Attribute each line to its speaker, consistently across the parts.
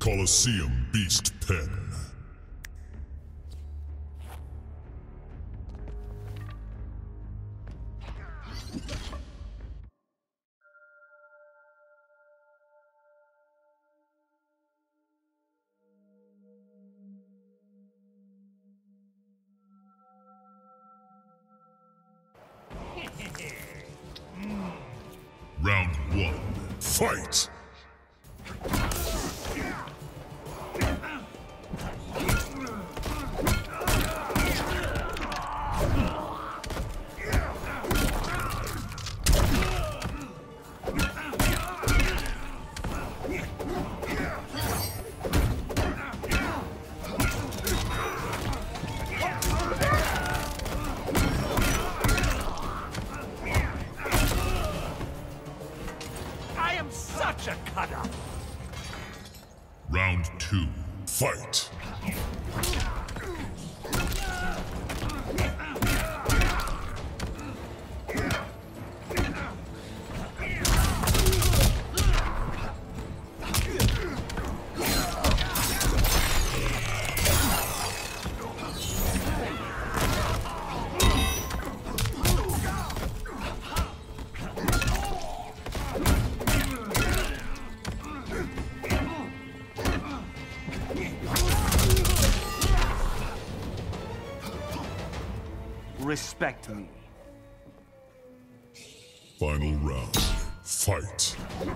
Speaker 1: Colosseum Beast Pen. Round 1. Fight!
Speaker 2: Such a cut-up!
Speaker 1: Round 2. Fight!
Speaker 2: Respect me.
Speaker 1: Final round. Fight!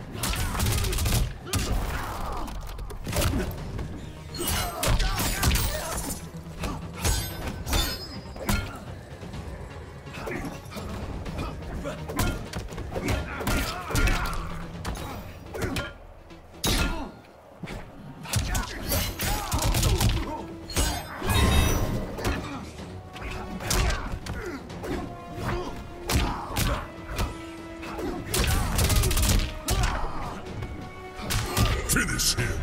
Speaker 1: Finish him!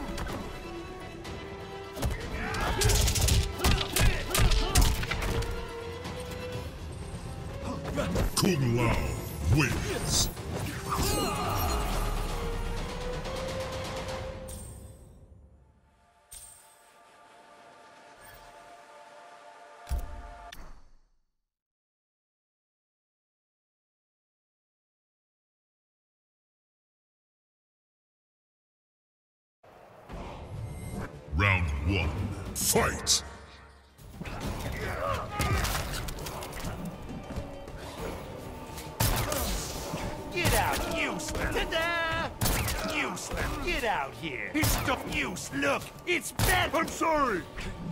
Speaker 1: Kung Lao wins! Round 1. Fight!
Speaker 2: Get out, useless! Ta-da! Useless! Get out here! It's stuff use! Look! It's bad!
Speaker 1: I'm sorry!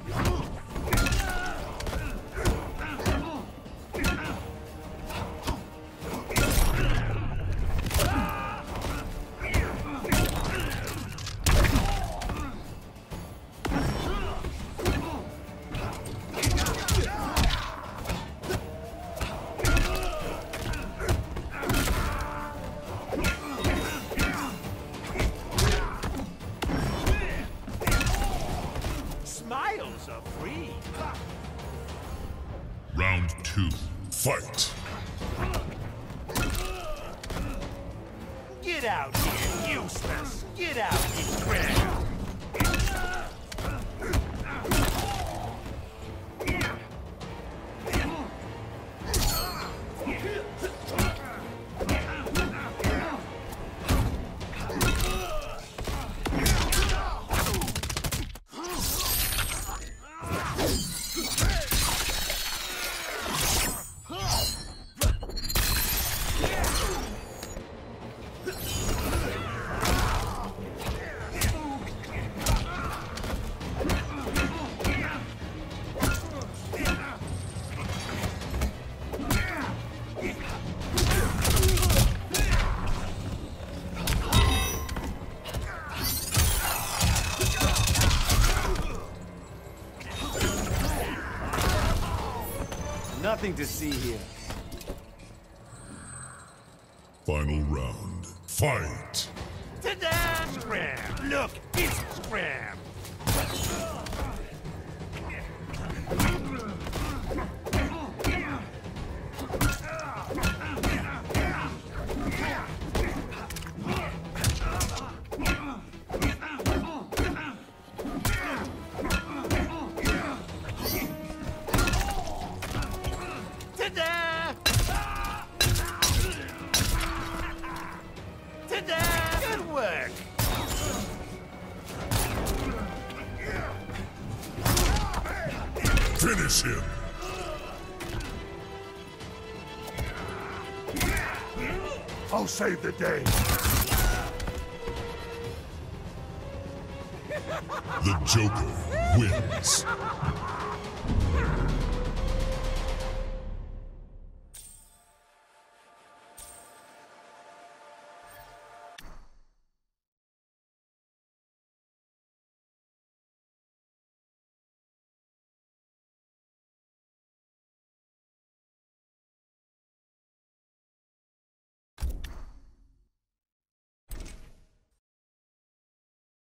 Speaker 2: Smiles are free!
Speaker 1: Round 2. Fight!
Speaker 2: Get out here, useless! Get out, you crap! Nothing to see here.
Speaker 1: Final round. Fight!
Speaker 2: Ta-da! Scram! Look, it's Scram!
Speaker 1: Finish him.
Speaker 2: I'll save the day.
Speaker 1: The Joker wins.